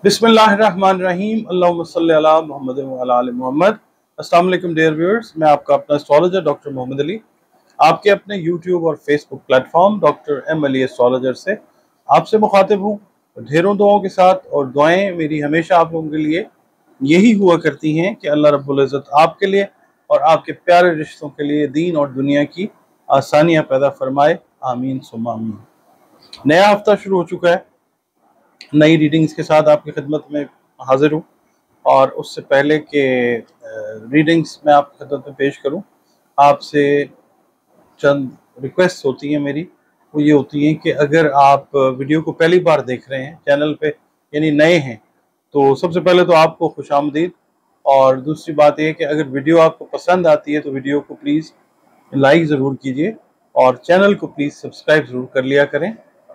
बिस्मिल्लाहिर्रहमानिर्रहीम अल्लाहुम्मा सल्ली अला मुहम्मद व अला आलि मुहम्मद। अस्सलाम वालेकुम डियर व्यूअर्स, मैं आपका अपना एस्ट्रोलॉजर डॉक्टर मोहम्मद अली आपके अपने यूट्यूब और Facebook platform doctor M Ali astrologer से आपसे मुखातिब हूँ ढेरों दुआओं के साथ। और दुआएं मेरी हमेशा आप लोगों के लिए यही हुआ करती हैं कि अल्लाह रब्बुल इज़्ज़त आपके लिए और आपके प्यारे रिश्तों के लिए दीन और दुनिया की आसानियाँ पैदा फरमाए। आमीन सुम्मा आमीन। नया हफ्ता शुरू हो चुका है, नई रीडिंग्स के साथ आपकी खिदमत में हाजिर हूँ। और उससे पहले के रीडिंग्स मैं आपकी खिदमत में पेश करूँ, आपसे चंद रिक्वेस्ट होती हैं मेरी। वो ये होती हैं कि अगर आप वीडियो को पहली बार देख रहे हैं चैनल पे, यानी नए हैं, तो सबसे पहले तो आपको खुशामदीद। और दूसरी बात यह कि अगर वीडियो आपको पसंद आती है तो वीडियो को प्लीज़ लाइक ज़रूर कीजिए और चैनल को प्लीज़ सब्सक्राइब ज़रूर कर लिया करें।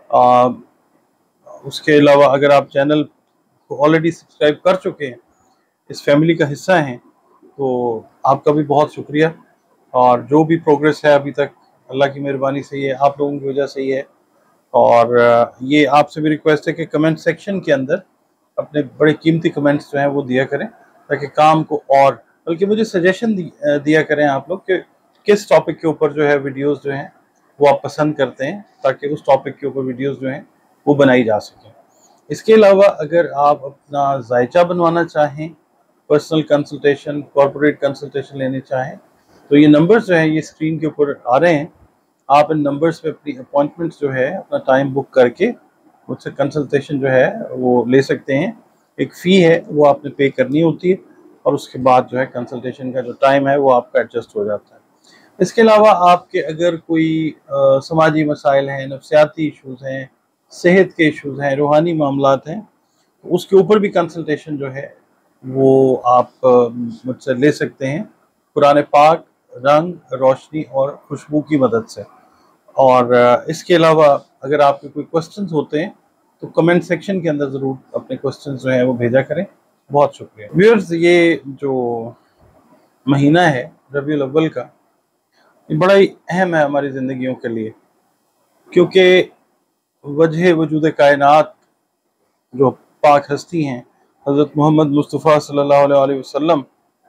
उसके अलावा अगर आप चैनल को ऑलरेडी सब्सक्राइब कर चुके हैं, इस फैमिली का हिस्सा हैं, तो आपका भी बहुत शुक्रिया। और जो भी प्रोग्रेस है अभी तक अल्लाह की मेहरबानी से ही है, आप लोगों की वजह से ही है। और ये आपसे भी रिक्वेस्ट है कि कमेंट सेक्शन के अंदर अपने बड़े कीमती कमेंट्स जो हैं वो दिया करें, ताकि काम को और बल्कि मुझे सजेशन दिया करें आप लोग कि किस टॉपिक के ऊपर जो है वीडियोस जो हैं वो आप पसंद करते हैं, ताकि उस टॉपिक के ऊपर वीडियोस जो हैं वो बनाई जा सकें। इसके अलावा अगर आप अपना जायचा बनवाना चाहें, पर्सनल कंसल्टेशन, कॉर्पोरेट कंसल्टेशन लेने चाहें, तो ये नंबर्स जो हैं ये स्क्रीन के ऊपर आ रहे हैं। आप इन नंबर्स पे अपनी अपॉइंटमेंट्स जो है अपना टाइम बुक करके मुझसे कंसल्टेशन जो है वो ले सकते हैं। एक फ़ी है वो आपने पे करनी होती है और उसके बाद जो है कंसल्टेशन का जो टाइम है वो आपका एडजस्ट हो जाता है। इसके अलावा आपके अगर कोई समाजी मसाइल हैं, नफ्सियाती इशूज़ हैं, सेहत के इशूज़ हैं, रूहानी मामलात हैं, तो उसके ऊपर भी कंसल्टेशन जो है वो आप मुझसे ले सकते हैं कुरान पाक, रंग, रोशनी और खुशबू की मदद से। और इसके अलावा अगर आपके कोई क्वेश्चंस होते हैं तो कमेंट सेक्शन के अंदर ज़रूर अपने क्वेश्चंस जो हैं वो भेजा करें। बहुत शुक्रिया व्यूअर्स। ये जो महीना है रबीउल अव्वल का, ये बड़ा ही अहम है हमारी ज़िंदगियों के लिए, क्योंकि वजह वजूद कायनात जो पाक हस्ती हैं हज़रत मोहम्मद मुस्तफ़ा सल्लल्लाहु अलैहि वसल्लम,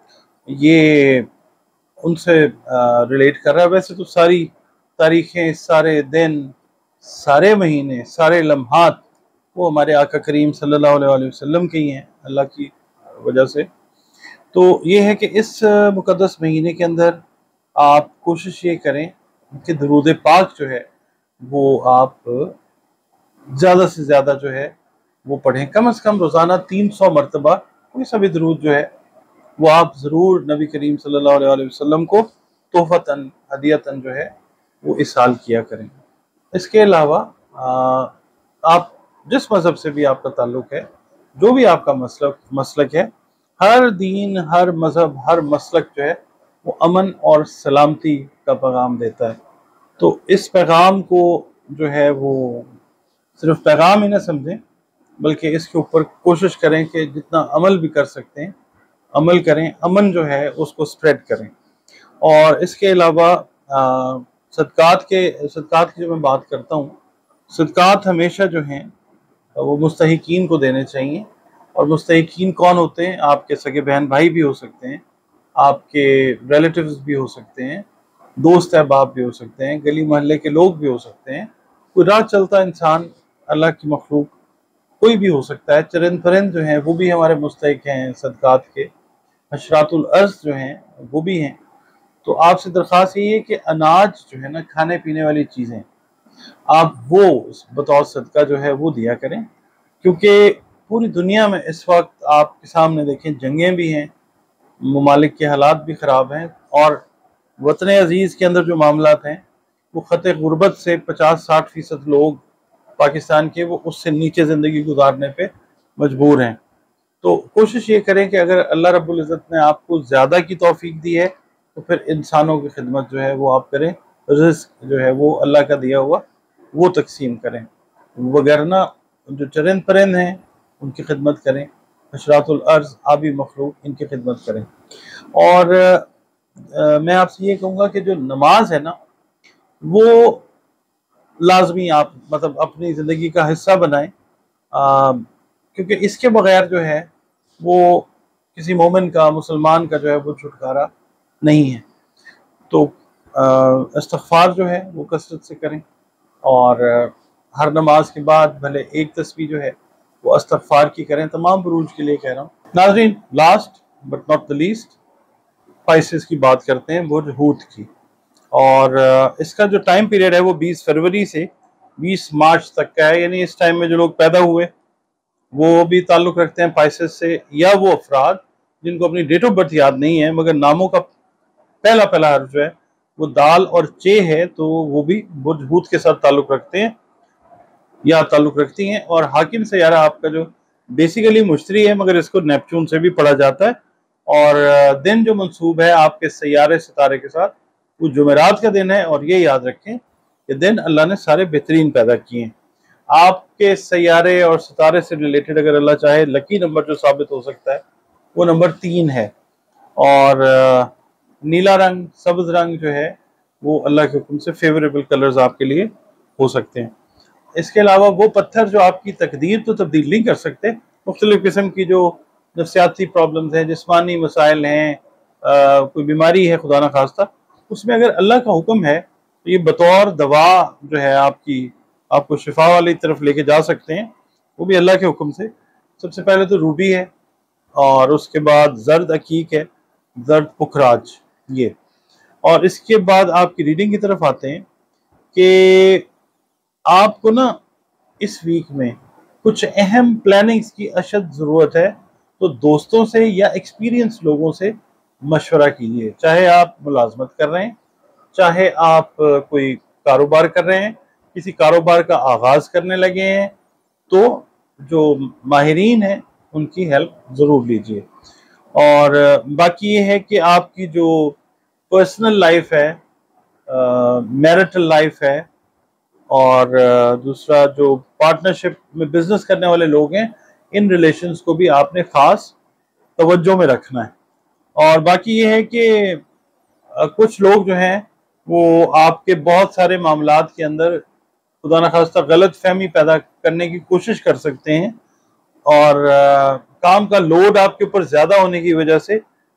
ये उनसे रिलेट कर रहा है। वैसे तो सारी तारीखें, सारे दिन, सारे महीने, सारे लम्हात वो हमारे आका करीम सल्लल्लाहु अलैहि वसल्लम के ही हैं अल्लाह की वजह से। तो ये है कि इस मुक़द्दस महीने के अंदर आप कोशिश ये करें कि दुरूद पाक जो है वो आप ज़्यादा से ज़्यादा जो है वो पढ़ें। कम से कम रोज़ाना 300 मरतबा कोई सा भी दुरूद जो है वो आप ज़रूर नबी करीम सल्लल्लाहु अलैहि वसल्लम को तोहफ़तन, हदियतन जो है वो इस साल किया करें। इसके अलावा आप जिस मज़हब से भी आपका ताल्लुक़ है, जो भी आपका मसलक है, हर दीन, हर मज़हब, हर मसलक जो है वो अमन और सलामती का पैगाम देता है। तो इस पैगाम को जो है वो सिर्फ पैगाम ही ना समझें, बल्कि इसके ऊपर कोशिश करें कि जितना अमल भी कर सकते हैं अमल करें, अमन जो है उसको स्प्रेड करें। और इसके अलावा सदक़ात की जो मैं बात करता हूँ, सदक़ात हमेशा जो हैं वो मुस्तहिकीन को देने चाहिए। और मुस्तहिकीन कौन होते हैं? आपके सगे बहन भाई भी हो सकते हैं, आपके रिलेटिव्स भी हो सकते हैं, दोस्त अहबाब भी हो सकते हैं, गली मोहल्ले के लोग भी हो सकते हैं, कोई राह चलता इंसान, अल्लाह की मखलूक कोई भी हो सकता है। चरिंद परिंद जो हैं वो भी हमारे मुस्तहिक हैं सदक़ात के, हशरातुल अर्ज़ जो हैं वो भी हैं। तो आपसे दरख्वास्त यही है कि अनाज जो है ना, खाने पीने वाली चीज़ें, आप वो बतौर सदका जो है वो दिया करें। क्योंकि पूरी दुनिया में इस वक्त आपके सामने देखें जंगें भी हैं, ममालिक के हालात भी ख़राब हैं, और वतन अज़ीज़ के अंदर जो मामलात हैं वो ख़त गुरबत से 50-60% लोग पाकिस्तान के वो उससे नीचे ज़िंदगी गुजारने पे मजबूर हैं। तो कोशिश ये करें कि अगर अल्लाह रब्बुल इज़्ज़त ने आपको ज़्यादा की तौफीक दी है तो फिर इंसानों की खिदमत जो है वो आप करें, रिज़्क़ जो है वो अल्लाह का दिया हुआ वो तकसीम करें, वगरना जो चरिंद परिंद हैं उनकी खिदमत करें, हशरातुल अर्ज़ आबी मखलूक इनकी खिदमत करें। और मैं आपसे ये कहूँगा कि जो नमाज है ना वो लाजमी आप मतलब अपनी ज़िंदगी का हिस्सा बनाएं। क्योंकि इसके बगैर जो है वो किसी मोमिन का, मुसलमान का जो है वो छुटकारा नहीं है। तो इस्तिग़फ़ार जो है वो कसरत से करें, और हर नमाज के बाद भले एक तस्बीह जो है वो इस्तिग़फ़ार की करें। तमाम बुरूज के लिए कह रहा हूँ। नाज़रीन, last but not the least, spices की बात करते हैं, बुर्ज हूत की। और इसका जो टाइम पीरियड है वो 20 फरवरी से 20 मार्च तक का है। यानी इस टाइम में जो लोग पैदा हुए वो भी ताल्लुक़ रखते हैं स्पाइसेस से, या वो अफराद जिनको अपनी डेट ऑफ बर्थ याद नहीं है मगर नामों का पहला पहला हर्फ जो है वो दाल और चे है, तो वो भी बुर्ज हूत के साथ ताल्लुक़ रखते हैं या ताल्लुक़ रखती हैं। और हाकिम सैयारा आपका जो बेसिकली मुश्तरी है, मगर इसको नेपच्यून से भी पढ़ा जाता है। और दिन जो मंसूब है आपके सैयारे सितारे के साथ वो जुमेरात का दिन है। और ये याद रखें कि दिन अल्लाह ने सारे बेहतरीन पैदा किए हैं। आपके सैयारे और सितारे से रिलेटेड अगर अल्लाह चाहे लकी नंबर जो साबित हो सकता है वो नंबर 3 है। और नीला रंग, सब्ज रंग जो है वो अल्लाह के हुक्म से फेवरेबल कलर्स आपके लिए हो सकते हैं। इसके अलावा वो पत्थर जो आपकी तकदीर तो तब्दील नहीं कर सकते, मुख्तलिफ किस्म की जो नफ्सियाती प्रॉब्लम्स हैं, जिस्मानी मसाइल हैं, कोई बीमारी है खुदा न खास्ता, उसमें अगर अल्लाह का हुक्म है तो ये बतौर दवा जो है आपको शिफा वाली तरफ लेके जा सकते हैं, वो भी अल्लाह के हुक्म से। सबसे पहले तो रूबी है, और उसके बाद जर्द अकीक है, जर्द पुखराज ये। और इसके बाद आपकी रीडिंग की तरफ आते हैं कि आपको ना इस वीक में कुछ अहम प्लानिंग्स की अशद ज़रूरत है। तो दोस्तों से या एक्सपीरियंस लोगों से मशवरा कीजिए, चाहे आप मुलाजमत कर रहे हैं, चाहे आप कोई कारोबार कर रहे हैं, किसी कारोबार का आगाज़ करने लगे हैं, तो जो माहिरीन हैं उनकी हेल्प ज़रूर लीजिए। और बाकी ये है कि आपकी जो पर्सनल लाइफ है, मैरिटल लाइफ है, और दूसरा जो पार्टनरशिप में बिजनेस करने वाले लोग हैं, इन रिलेशंस को भी आपने ख़ास तवज्जो में रखना है। और बाकी ये है कि कुछ लोग जो हैं वो आपके बहुत सारे मामलात के अंदर खुदा न खास्ता गलत फहमी पैदा करने की कोशिश कर सकते हैं, और काम का लोड आपके ऊपर ज़्यादा होने की वजह से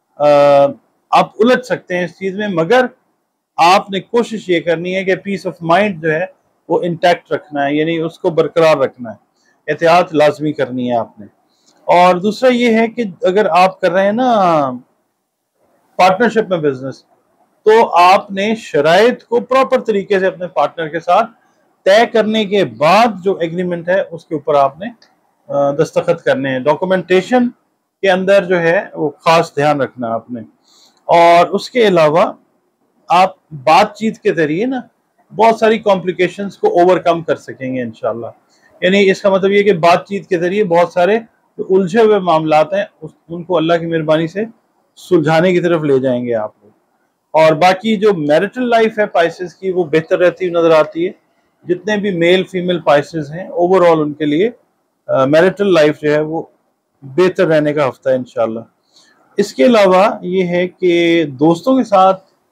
आप उलझ सकते हैं इस चीज़ में। मगर आपने कोशिश ये करनी है कि पीस ऑफ माइंड जो है वो इंटैक्ट रखना है, यानी उसको बरकरार रखना है, एहतियात लाजमी करनी है आपने। और दूसरा ये है कि अगर आप कर रहे हैं ना पार्टनरशिप में बिजनेस, तो आपने शराइत को प्रॉपर तरीके से अपने पार्टनर के साथ तय करने के बाद जो एग्रीमेंट है उसके ऊपर आपने दस्तखत करने हैं। डॉक्यूमेंटेशन के अंदर जो है वो खास ध्यान रखना आपने। और उसके अलावा आप बातचीत के जरिए ना बहुत सारी कॉम्प्लिकेशंस को ओवरकम कर सकेंगे इंशाल्लाह। यानी इसका मतलब ये कि बातचीत के जरिए बहुत सारे जो उलझे हुए मामलात हैं उनको अल्लाह की मेहरबानी से सुलझाने की तरफ ले जाएंगे आप लोग। और बाकी जो मैरिटल लाइफ है पाइसेस की वो बेहतर रहती हुई नजर आती है। जितने भी मेल फीमेल पाइसेस हैं ओवरऑल उनके लिए मैरिटल लाइफ जो है वो बेहतर रहने का हफ्ता है इंशाल्लाह। इसके अलावा ये है कि दोस्तों के साथ,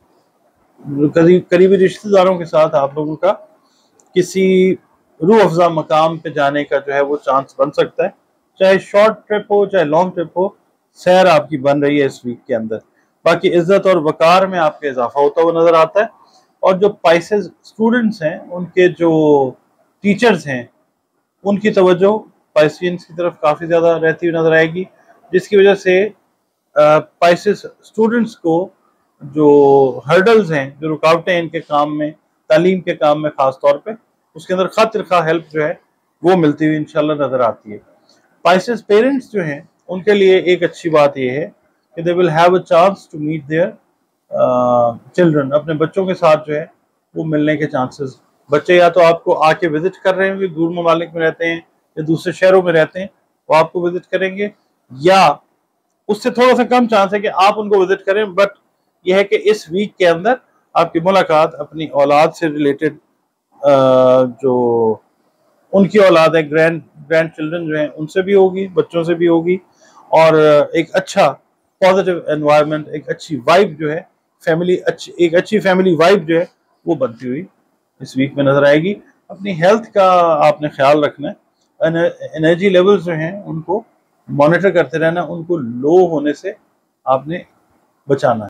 करीबी रिश्तेदारों के साथ आप लोगों का किसी रूह अफ़ज़ा मकाम पे जाने का जो है वो चांस बन सकता है। चाहे शॉर्ट ट्रिप हो चाहे लॉन्ग ट्रिप हो, सैर आपकी बन रही है इस वीक के अंदर। बाकी इज्जत और वकार में आपके इजाफा होता हुआ नजर आता है। और जो पाइसेस स्टूडेंट्स हैं उनके जो टीचर्स हैं उनकी तवज्जो पाइसियंस की तरफ काफ़ी ज़्यादा रहती हुई नजर आएगी, जिसकी वजह से पाइसेस स्टूडेंट्स को जो हर्डल्स हैं, जो रुकावटें हैं इनके काम में, तालीम के काम में ख़ास तौर पे, उसके अंदर खातिर खा हेल्प जो है वो मिलती हुई इंशाल्लाह नज़र आती है। पाइसेस पेरेंट्स जो हैं उनके लिए एक अच्छी बात यह है कि they will have a chance to meet their children. अपने बच्चों के साथ जो है वो मिलने के चांसेस, बच्चे या तो आपको आके विजिट कर रहे होंगे, दूर ममालिक में रहते हैं या दूसरे शहरों में रहते हैं, वो आपको विजिट करेंगे, या उससे थोड़ा सा कम चांस है कि आप उनको विजिट करें। बट यह है कि इस वीक के अंदर आपकी मुलाकात अपनी औलाद से रिलेटेड, जो उनकी औलाद है, ग्रैंड चिल्ड्रन जो हैं उनसे भी होगी, बच्चों से भी होगी। और एक अच्छा पॉजिटिव एनवायरनमेंट, एक अच्छी वाइब जो है एक अच्छी फैमिली वाइब जो है वो बनती हुई इस वीक में नजर आएगी। अपनी हेल्थ का आपने ख्याल रखना है। एनर्जी लेवल्स जो हैं उनको मॉनिटर करते रहना, उनको लो होने से आपने बचाना है।